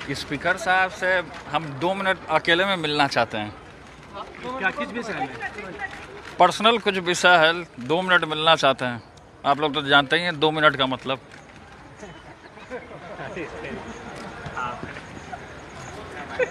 Speaker साहब से हम 2 मिनट अकेले में मिलना चाहते हैं। क्या किस विषय में? पर्सनल कुछ विषय है, 2 मिनट मिलना चाहते हैं। आप लोग तो जानते ही हैं 2 मिनट का मतलब।